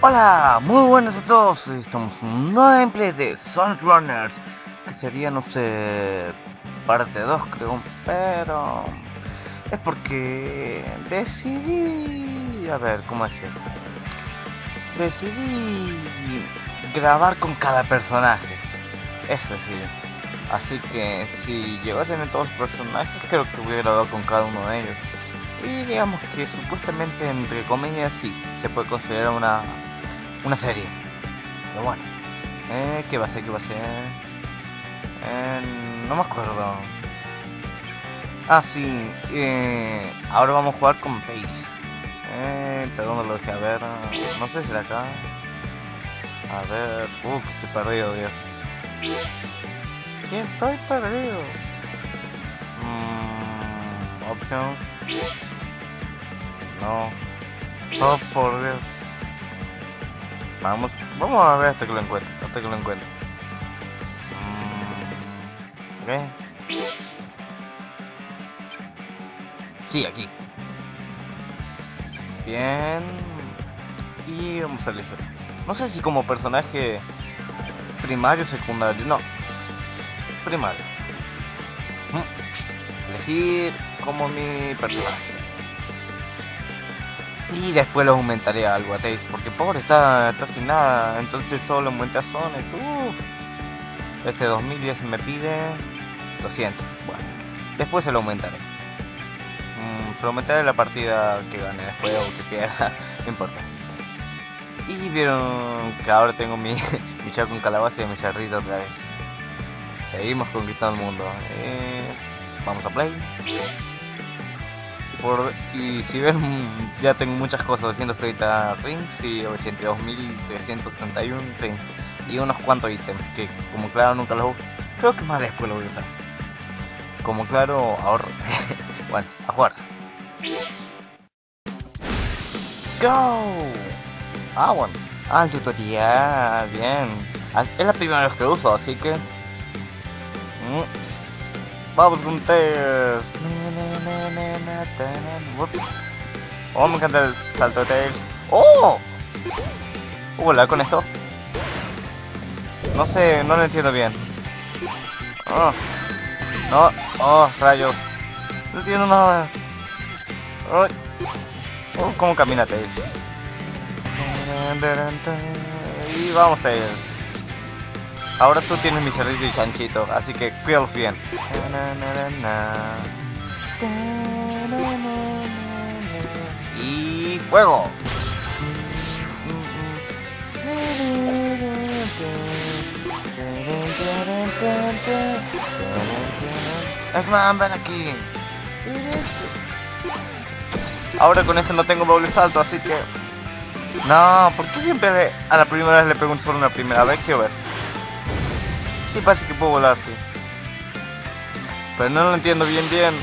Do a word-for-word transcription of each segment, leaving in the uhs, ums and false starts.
Hola, muy buenas a todos, estamos en un nuevo gameplay de Sonic Runners, que sería, no sé, parte dos creo, pero es porque decidí, a ver, ¿cómo es esto? Decidí grabar con cada personaje, eso sí, así que si llego a tener todos los personajes, creo que voy a grabar con cada uno de ellos. Y digamos que supuestamente, entre comillas, sí, se puede considerar una una serie. Pero bueno, eh, ¿qué va a ser? ¿Qué va a ser? Eh, no me acuerdo. Ah, sí, eh, ahora vamos a jugar con Pace. Eh, ¿de dónde lo dejé? A ver, no sé si era acá. A ver, uh, que estoy perdido, Dios. ¿Qué estoy perdido? Mm, options. No. Oh, por Dios. Vamos, vamos a ver hasta que lo encuentre, hasta que lo encuentre. Mm, ¿qué? Sí, aquí. Bien. Y vamos a elegir. No sé si como personaje primario o secundario. No. Primario. Mm. Elegir como mi personaje. Y después lo aumentaré a algo a Tails, porque pobre está, está sin nada. Entonces solo aumenté a Sonic. Uh. Ese dos mil diez me pide. Lo siento. Bueno. Después se lo aumentaré. Mm, se lo aumentaré la partida que gane después o que pierda. No importa. Y vieron que ahora tengo mi, mi chavo con calabaza y mi charrito otra vez. Seguimos conquistando el mundo. Eh, vamos a play. Por, y si ven, ya tengo muchas cosas, doscientos treinta rings y ochenta y dos mil trescientos sesenta y uno rings. Y unos cuantos ítems que como claro nunca los uso. Creo que más después lo voy a usar. Como claro ahorro. Bueno, a jugar. Go. Ah, bueno. Ah, el tutorial, bien. Ah, es la primera vez que lo uso, así que... Mm. Vamos con Tails. Oh, me encanta el salto de Tails. ¡Oh! Hola, con esto. No sé, no lo entiendo bien. Oh, no, oh, rayos. No entiendo nada. Oh, oh, ¿cómo camina Tails? Y vamos Tails. Ahora tú tienes mi cerrito y chanchito, así que cuídalos bien. Y fuego. Eggman, ven aquí. Ahora con este no tengo doble salto, así que... No, ¿por qué siempre a la primera vez le pregunto solo una primera vez? Quiero ver. Sí, parece que puedo volar, sí. Pero no lo entiendo bien, bien.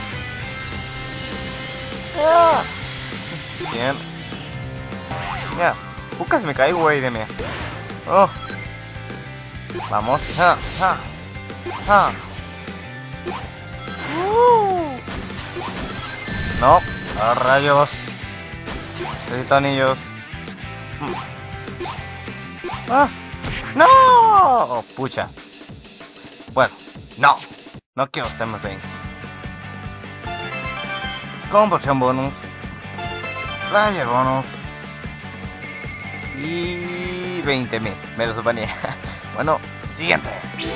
Ah. Bien. Ya. Uh, casi me caigo, güey, de mí. Oh. Vamos. Ja, ja. Ja. Uh. No. A rayos. Necesito anillos. Hmm. Ah. No. Oh, pucha. Bueno, no, no quiero temas veinte. Conversión bonus, player bonus y veinte mil, me lo suponía. Bueno, siguiente.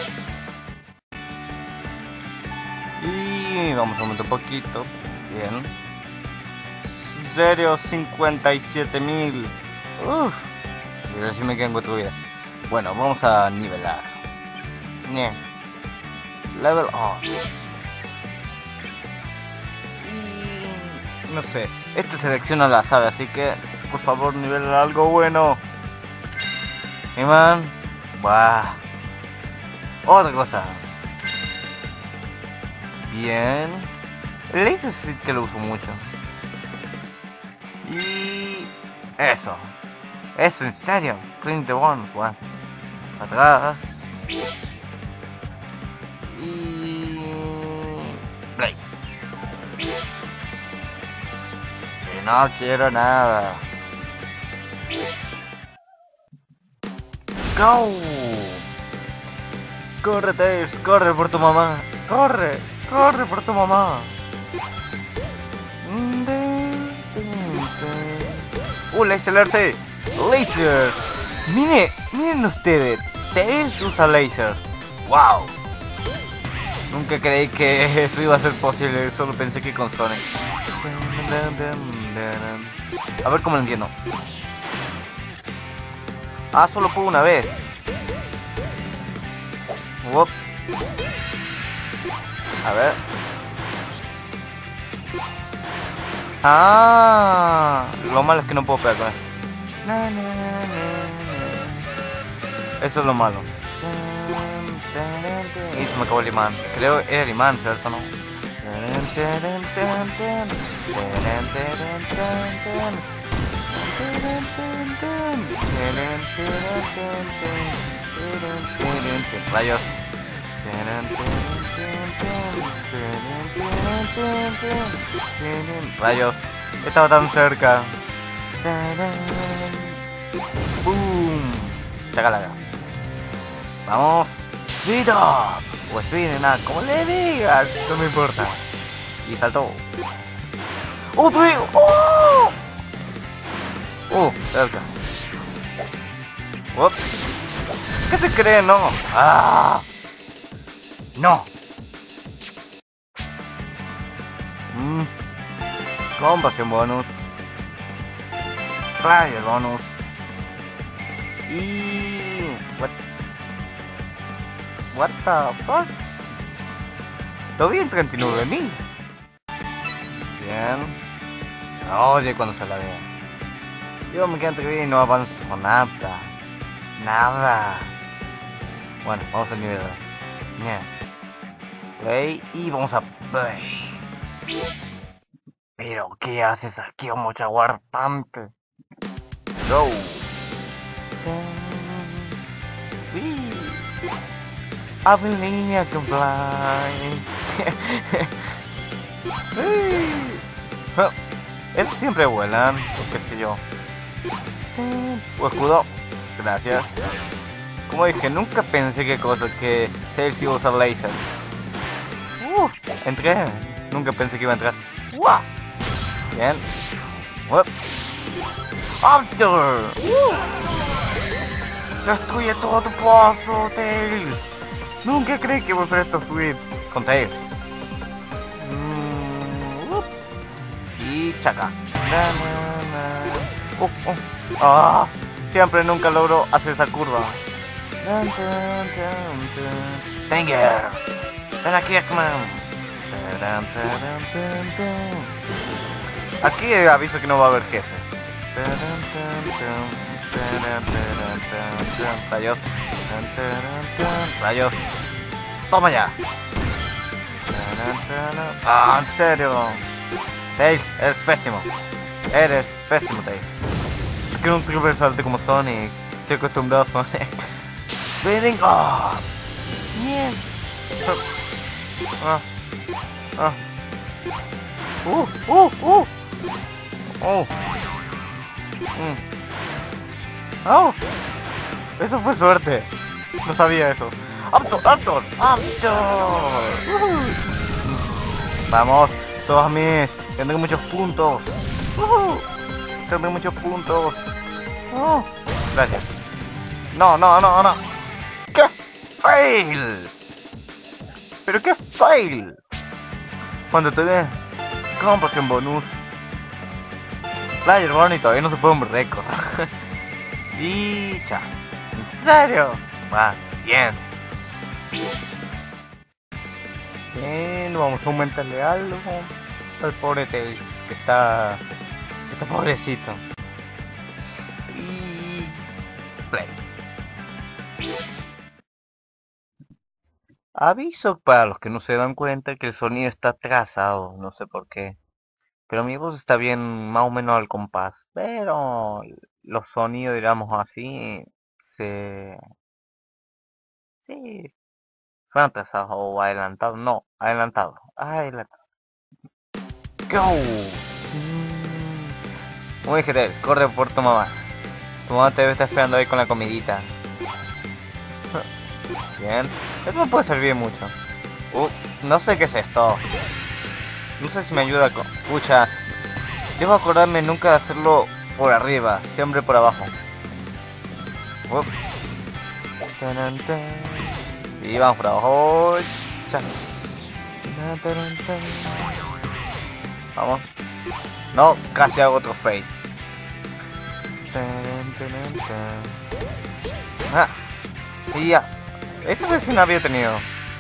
Y vamos a aumentar un poquito, bien. Serio, cincuenta y siete mil. Uff, y ahora sí me quedo en cuatro vidas. Bueno, vamos a nivelar. Bien. Level on. Y no sé, este selecciona la saga, así que por favor nivel algo bueno. Y man, bah. Otra cosa. Bien. El laser sí que lo uso mucho. Y eso. Eso, en serio. Clean the ones, bueno. Atrás. Y... play. Que no quiero nada. ¡Go! ¡Corre, Tails! ¡Corre por tu mamá! ¡Corre! ¡Corre por tu mamá! ¡Uh, laser alert! ¡Laser! ¡Miren! ¡Miren ustedes! Tails usa laser. ¡Wow! Nunca creí que eso iba a ser posible, solo pensé que con Sonic. A ver cómo lo entiendo. Ah, solo puedo una vez. Uop. A ver. Ah, lo malo es que no puedo pegar con él. Eso es lo malo. Y se me acabó el imán. Creo que era el imán, ¿cierto? No. Rayos. Rayos. Estaba tan cerca. Boom. Chacalaga. Vamos. Speed up. O speed nada, como le digas. No me importa. Y saltó. ¡Otro! ¡Oh! ¡Oh! Cerca. Ups. ¿Qué te crees, no? ¡Ah! ¡No! Mm. Compasión bonus. Rayo bonus. Y... What? What the fuck? Todavía en treinta y nueve mil. Bien. Oye, cuando se la vea. Yo me quedo entre bien y no avanzo nada. Nada. Bueno, vamos al nivel dos. Bien. Play y vamos a play. Pero, ¿qué haces aquí, homo chaguartante? Go. Avelina can fly. Eso siempre vuelan, o qué sé yo. O escudo. Gracias. Como dije, nunca pensé que cosa que Tails iba a usar laser. Uh, entré. Nunca pensé que iba a entrar. ¡Wow! Bien. Up. After. Uh. Destruye todo tu paso, Tails. Nunca creí que iba a hacer esto fluid con Tails. Mm, uh. Y chaca. Uh, uh. Ah, siempre nunca logro hacer esa curva. Tanger. Ven aquí, X-Man. Aquí aviso que no va a haber jefe. Rayos. Rayos. Toma ya. Ah, en serio. Tails, eres pésimo. Eres pésimo, Tails. Es que no tengo que saltar como Sonic. Estoy acostumbrado a Sonic. Speeding up. Bien. Ah. Ah. Uh, uh, uh. Oh. Mm. Oh. Eso fue suerte. No sabía eso. ¡Aptor! ¡Aptor! ¡Aptor! Uh. Vamos, todos mis. Tendré muchos puntos. Uh. Tendré muchos puntos. Oh. Gracias. No, no, no, no. ¡Qué fail! ¿Pero qué fail? Cuando te ve compasión bonus. Player Bonnie todavía no se puede un récord. Y cha. ¿En serio? Va, bien. Bien, vamos a aumentarle algo al pobre Tails, que está... está pobrecito. Y... play. Aviso para los que no se dan cuenta que el sonido está atrasado, no sé por qué. Pero mi voz está bien, más o menos al compás. Pero los sonidos, digamos así, se... sí, son atrasados o adelantados. No, adelantado. Adelantado. Go. Muy dije, corre por tu mamá. Tu mamá te debe estar esperando ahí con la comidita. Bien. Esto me puede servir mucho. Uh, no sé qué es esto. No sé si me ayuda con... Pucha. Debo acordarme nunca de hacerlo por arriba, siempre por abajo. Uh. Y vamos por abajo. Vamos. No, casi hago otro fade. Ah, y ya. Eso recién había tenido.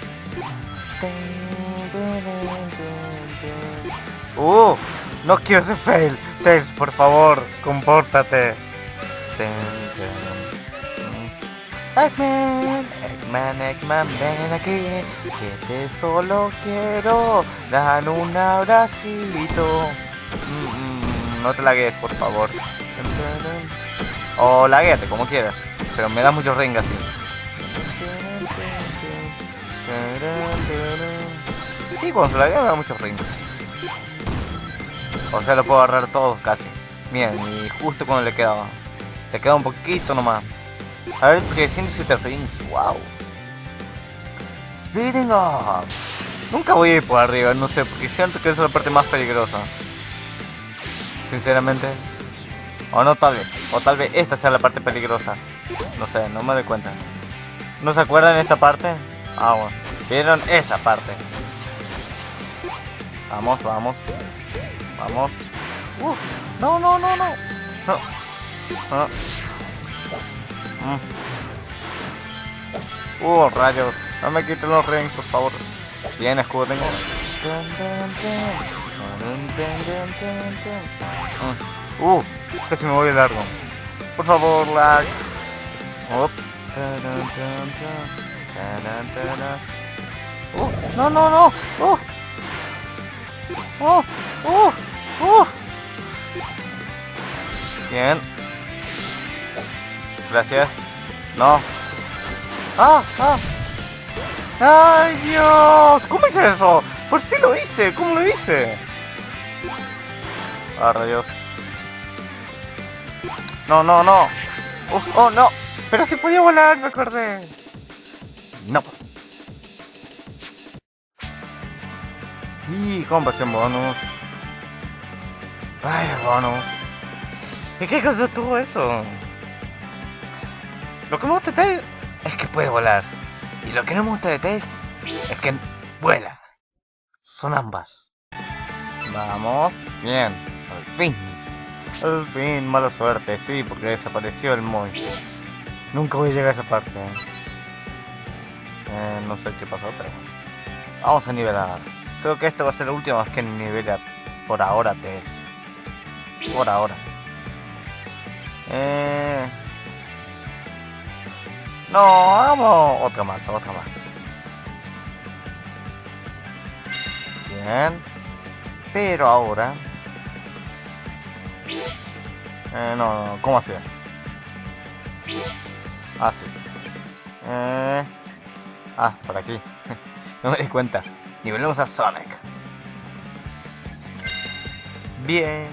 Uh, no quiero hacer fail. Tails, por favor, compórtate. Eggman, Eggman, Eggman, ven aquí, que te solo quiero dar un abracito. Mm, mm, no te lagues, por favor. O lagueate, como quieras, pero me da mucho ring así. Sí, cuando se laguea me da mucho ring. O sea, lo puedo agarrar todos casi. Bien, y justo cuando le quedaba. Le queda un poquito nomás. A ver, trescientos siete rings, wow. Speeding up. Nunca voy a ir por arriba, no sé, porque siento que esa es la parte más peligrosa. Sinceramente. O no, tal vez. O tal vez esta sea la parte peligrosa. No sé, no me doy cuenta. ¿No se acuerdan de esta parte? Ah, bueno. ¿Vieron esa parte? Vamos, vamos. Vamos. Uh, no, no, no, no. No. No. Mm. Uh, rayos. No me quiten los rings, por favor. Bien, escudo tengo. Mm. Uh, casi me voy de largo. Por favor, lag. Up. Uh, no, no, no. Uh. Uh, uh, uh. Bien. Gracias. No. ¡Ah! ¡Ah! ¡Ay, Dios! ¿Cómo hice eso? ¿Por qué lo hice? ¿Cómo lo hice? Ah, rayos. No, no, no. Uh, oh, no. Pero si podía volar, me acordé. No. Y compasión bonus. Ay, bonus. ¿Y qué cosa tuvo eso? Lo que me gusta de Tails es que puede volar. Y lo que no me gusta de Tails es que vuela. Son ambas. Vamos. Bien. Al fin. Al fin, mala suerte. Sí, porque desapareció el Moy. Nunca voy a llegar a esa parte. Eh, no sé qué pasó, pero bueno. Vamos a nivelar. Creo que esta va a ser la última vez que nivela por ahora Tails. Por ahora. Eh... No, vamos. Otra más, otra más. Bien. Pero ahora... Eh, no, no, ¿cómo así? Ah, sí. Eh... Ah, por aquí. No me di cuenta. Nivelemos a Sonic. Bien.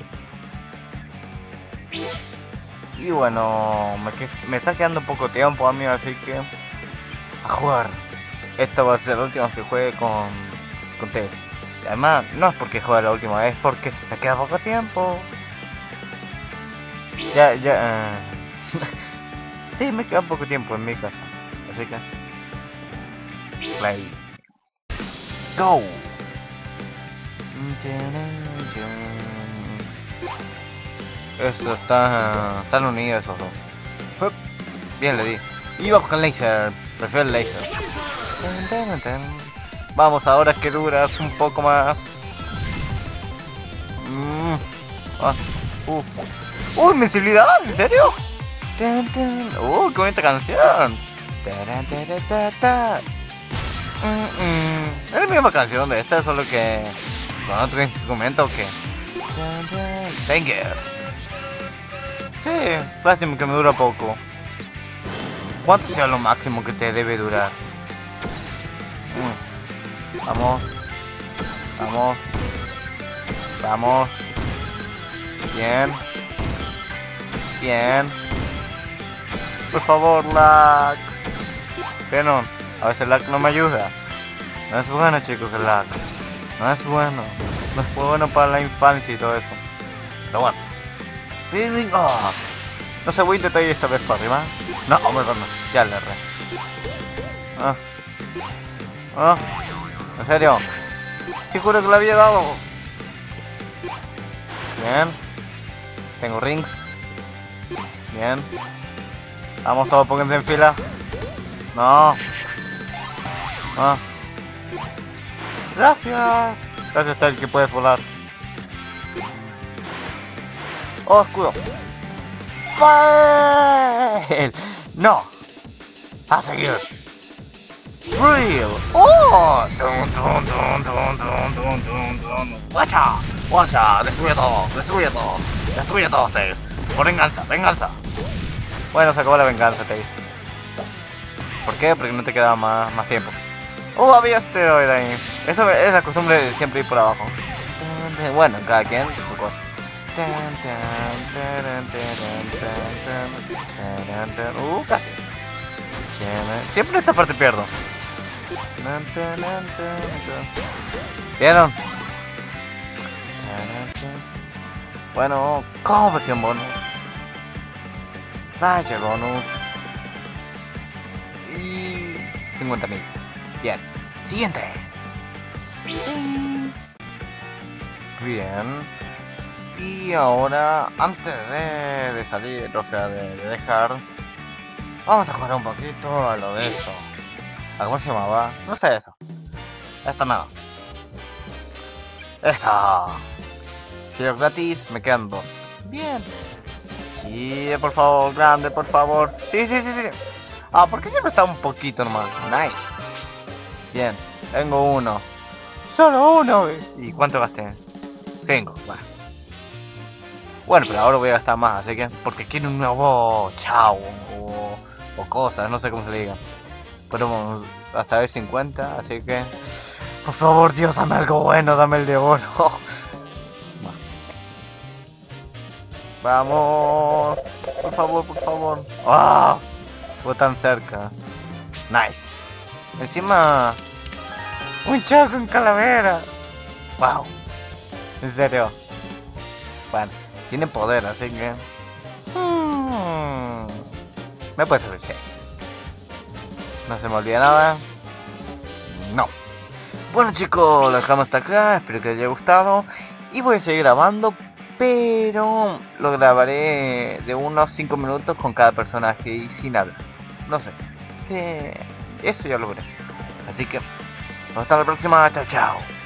Y bueno, me, que, me está quedando poco tiempo, amigo, así que... A jugar. Esta va a ser la última vez que juegue con... Con Tails. Y además, no es porque juegue la última vez, porque me queda poco tiempo. Ya, ya... Uh... sí, me queda poco tiempo en mi casa. Así que... Play. Go. Esto está... Están unidos esos dos. Bien, le di. Iba con laser. Prefiero el laser. Vamos, ahora que duras un poco más. Mm. Ah. Uh. ¡Uy, invisibilidad! ¿En serio? ¡Uh, qué bonita canción! Mm -mm. Es la misma canción de esta, solo que... con otro instrumento que... Banger. Sí, lástima que me dura poco. ¿Cuánto sea lo máximo que te debe durar? Mm. Vamos. Vamos. Vamos. Bien. Bien. Por favor, lag. ¿Vieron? A veces el lag no me ayuda. No es bueno, chicos, el lag. No es bueno. No es bueno para la infancia y todo eso. Pero bueno. Feeling off. No sé, voy a intentar ir esta vez para arriba. No, hombre, no. Ya le erré. Ah. Ah. ¿En serio? Sí, juro que lo había dado. Bien. Tengo rings. Bien. Vamos todos, pónganse en fila. No. Ah. Gracias. Gracias a el que puedes volar. Oh, escudo. Fail. No. A seguir. Real. Oh. Dun, dun, dun, dun, dun, dun, dun, dun. Guacha. Guacha. Destruye todo. Destruye todo. Destruye todo, Tails. Por venganza. Venganza. Bueno, se acabó la venganza, Tails. ¿Por qué? Porque no te quedaba más, más tiempo. Oh, había esteroide ahí. Eso es la costumbre de siempre ir por abajo. Bueno, cada quien su cosa. Uh, casi. Siempre en esta parte pierdo. ¿Vieron? Bueno, como versión bonus. Vaya bonus. Y cincuenta mil. Bien. Siguiente. Bien. Y ahora, antes de, de salir, o sea, de, de dejar, vamos a jugar un poquito a lo de eso. ¿A cómo se llamaba? No sé eso. Esto no. Esto. Quiero gratis, me quedan dos. Bien. Sí, por favor, grande, por favor. Sí, sí, sí, sí. Ah, ¿por qué siempre está un poquito nomás? Nice. Bien, tengo uno. Solo uno. ¿Y cuánto gasté? Cinco, bueno. Bueno, pero ahora voy a gastar más, así que... Porque quiero un nuevo chao o, o cosas, no sé cómo se le diga. Pero hasta vez cincuenta, así que... Por favor, Dios, dame algo bueno, dame el de oro. Vamos. Por favor, por favor. ¡Ah! Fue tan cerca. Nice. Encima... Un chavo con calavera. Wow. En serio. Bueno, tiene poder, así que... Hmm, me puede servir, sí. No se me olvida nada. No. Bueno, chicos, lo dejamos hasta acá. Espero que les haya gustado. Y voy a seguir grabando, pero lo grabaré de unos cinco minutos con cada personaje y sin hablar. No sé. Eh, eso ya lo veré. Así que... hasta la próxima. Chao, chao.